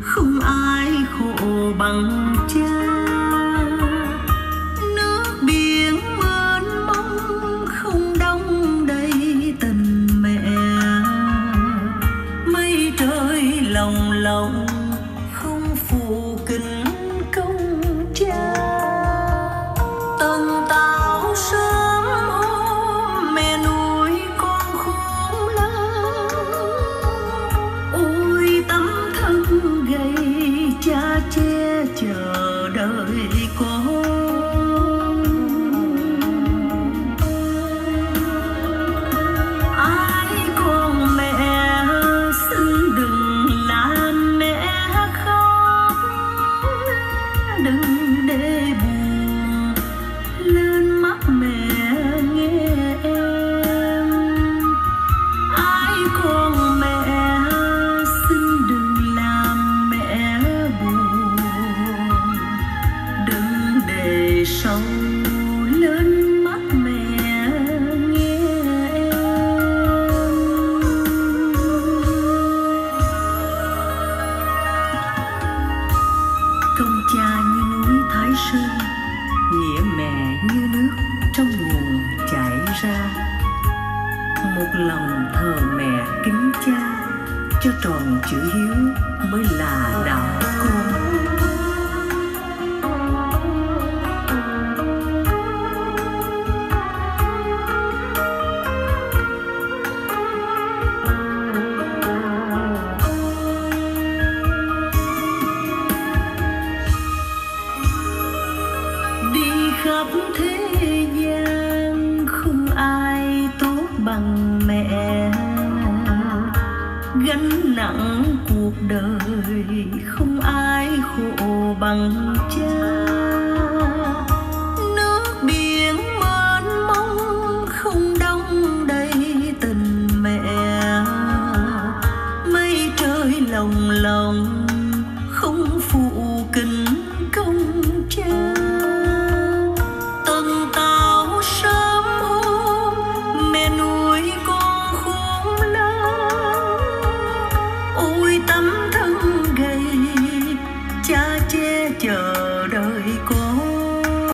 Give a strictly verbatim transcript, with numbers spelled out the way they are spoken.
không ai khổ bằng cha. Nước biển mênh mông không đong đầy tình mẹ, mây trời lồng lộng không phụ kính công cha. Tần tảo sớm hôm mẹ nuôi con khôn lớn, ôi tấm thân gầy cha che chờ đợi con. Ai con mẹ xin đừng làm mẹ khóc, đừng để buồn lên mắt mẹ nghe em. Ai con mẹ xin đừng làm mẹ buồn, đừng để sâu lên mắt mẹ nghe em. Công cha như núi Thái Sơn, nghĩa mẹ như nước trong nguồn chảy ra. Một lòng thờ mẹ kính cha, cho tròn chữ hiếu mới là đạo con. Đi khắp thế gian không ai tốt bằng mẹ, gánh nặng cuộc đời không ai khổ bằng cha. Nước biển mênh mông không đong đầy tình mẹ, mây trời lồng lộng không phụ kính